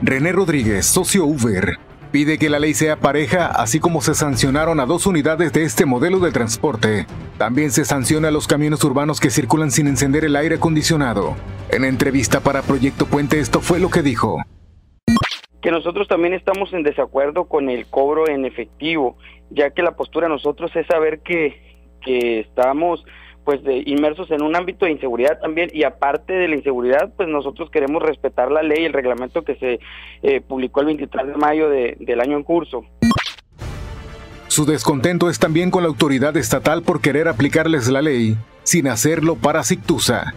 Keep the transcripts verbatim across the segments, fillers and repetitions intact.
René Rodríguez, socio Uber, pide que la ley sea pareja, así como se sancionaron a dos unidades de este modelo de transporte. También se sanciona a los camiones urbanos que circulan sin encender el aire acondicionado. En entrevista para Proyecto Puente, esto fue lo que dijo. Que nosotros también estamos en desacuerdo con el cobro en efectivo, ya que la postura de nosotros es saber que, que estamos pues de, inmersos en un ámbito de inseguridad también, y aparte de la inseguridad, pues nosotros queremos respetar la ley y el reglamento que se eh, publicó el veintitrés de mayo de, del año en curso. Su descontento es también con la autoridad estatal por querer aplicarles la ley, sin hacerlo para Sictusa.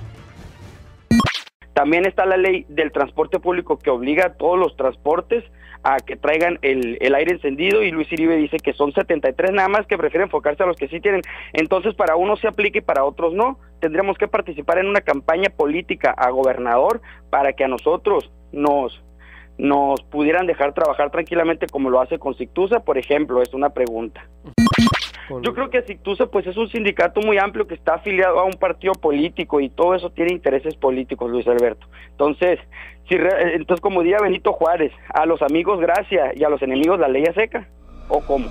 También está la ley del transporte público que obliga a todos los transportes a que traigan el, el aire encendido, y Luis Iribe dice que son setenta y tres nada más, que prefiere enfocarse a los que sí tienen. Entonces, para unos se aplica y para otros no. Tendríamos que participar en una campaña política a gobernador para que a nosotros nos, nos pudieran dejar trabajar tranquilamente como lo hace con Sictusa, por ejemplo. Es una pregunta. Yo creo que Sictusa pues es un sindicato muy amplio que está afiliado a un partido político, y todo eso tiene intereses políticos, Luis Alberto. Entonces, si re, entonces como diría Benito Juárez, a los amigos gracia y a los enemigos la ley es seca, ¿o cómo?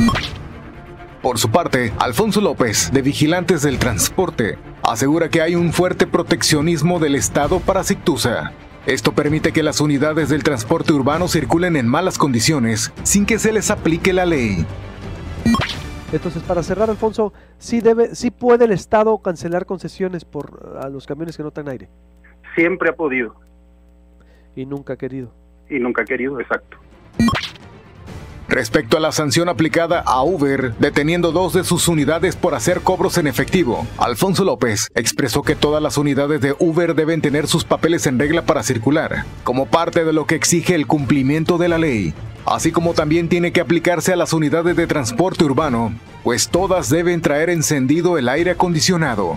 Por su parte, Alfonso López, de Vigilantes del Transporte, asegura que hay un fuerte proteccionismo del Estado para Sictusa. Esto permite que las unidades del transporte urbano circulen en malas condiciones sin que se les aplique la ley. Entonces, para cerrar, Alfonso, ¿sí debe, sí puede el Estado cancelar concesiones por a los camiones que no traen aire? Siempre ha podido. Y nunca ha querido. Y nunca ha querido, exacto. Respecto a la sanción aplicada a Uber, deteniendo dos de sus unidades por hacer cobros en efectivo, Alfonso López expresó que todas las unidades de Uber deben tener sus papeles en regla para circular, como parte de lo que exige el cumplimiento de la ley. Así como también tiene que aplicarse a las unidades de transporte urbano, pues todas deben traer encendido el aire acondicionado.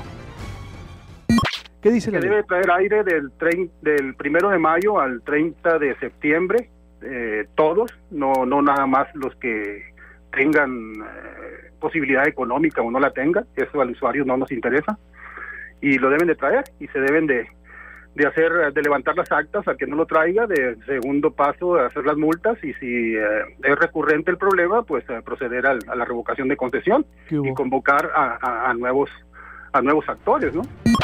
¿Qué dice la ley? ley? Debe traer aire del, del primero de mayo al treinta de septiembre, eh, todos, no, no nada más los que tengan eh, posibilidad económica o no la tengan, eso al usuario no nos interesa, y lo deben de traer, y se deben de de hacer, de levantar las actas al que no lo traiga, de segundo paso de hacer las multas, y si eh, es recurrente el problema, pues eh, proceder al, a la revocación de concesión y convocar a, a, a nuevos a nuevos actores, ¿no?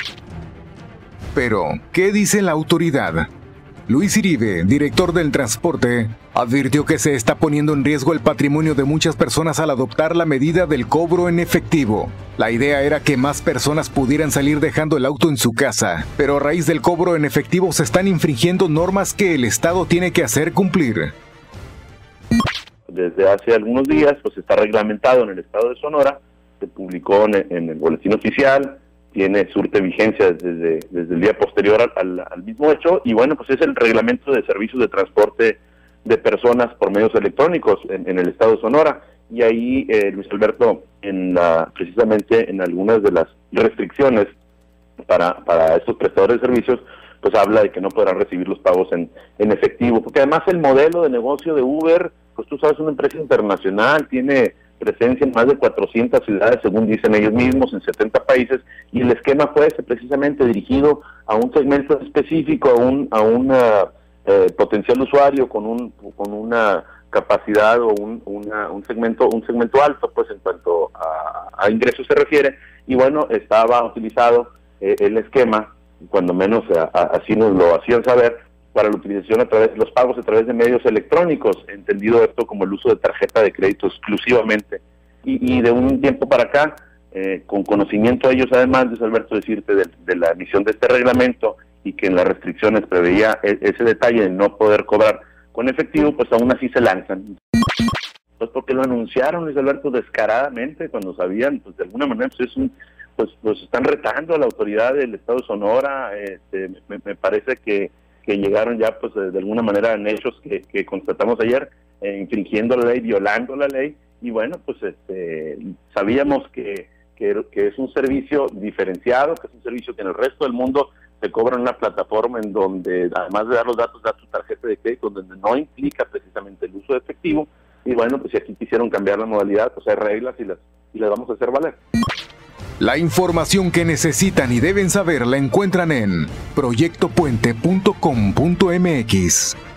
Pero, ¿qué dice la autoridad? Luis Iribe, director del transporte, advirtió que se está poniendo en riesgo el patrimonio de muchas personas al adoptar la medida del cobro en efectivo. La idea era que más personas pudieran salir dejando el auto en su casa, pero a raíz del cobro en efectivo se están infringiendo normas que el Estado tiene que hacer cumplir. Desde hace algunos días, pues está reglamentado en el Estado de Sonora, se publicó en, en el boletín oficial, tiene surte vigencia desde, desde el día posterior al, al, al mismo hecho, y bueno, pues es el reglamento de servicios de transporte de personas por medios electrónicos en, en el estado de Sonora, y ahí eh, Luis Alberto, en la, precisamente en algunas de las restricciones para, para estos prestadores de servicios, pues habla de que no podrán recibir los pagos en, en efectivo, porque además el modelo de negocio de Uber, pues tú sabes, es una empresa internacional, tiene presencia en más de cuatrocientas ciudades, según dicen ellos mismos, en setenta países, y el esquema fue ese, precisamente dirigido a un segmento específico, a un a una eh, potencial usuario con un con una capacidad o un una, un segmento un segmento alto, pues en cuanto a, a ingresos se refiere, y bueno, estaba utilizado eh, el esquema, cuando menos a, a, así nos lo hacían saber, para la utilización a través de los pagos a través de medios electrónicos, entendido esto como el uso de tarjeta de crédito exclusivamente. Y, y de un tiempo para acá, eh, con conocimiento de ellos, además, Luis Alberto, decirte de, de la emisión de este reglamento, y que en las restricciones preveía e, ese detalle de no poder cobrar con efectivo, pues aún así se lanzan. Pues porque lo anunciaron, Luis Alberto, descaradamente, cuando sabían, pues de alguna manera, pues es un, pues, pues están retando a la autoridad del Estado de Sonora. Este, me, me parece que que llegaron ya pues de alguna manera en hechos que, que constatamos ayer, eh, infringiendo la ley, violando la ley, y bueno, pues este sabíamos que, que, que es un servicio diferenciado, que es un servicio que en el resto del mundo se cobra en una plataforma en donde, además de dar los datos, da tu tarjeta de crédito, donde no implica precisamente el uso de efectivo, y bueno, pues si aquí quisieron cambiar la modalidad, pues hay reglas y las, y las vamos a hacer valer. La información que necesitan y deben saber la encuentran en proyecto puente punto com punto m x.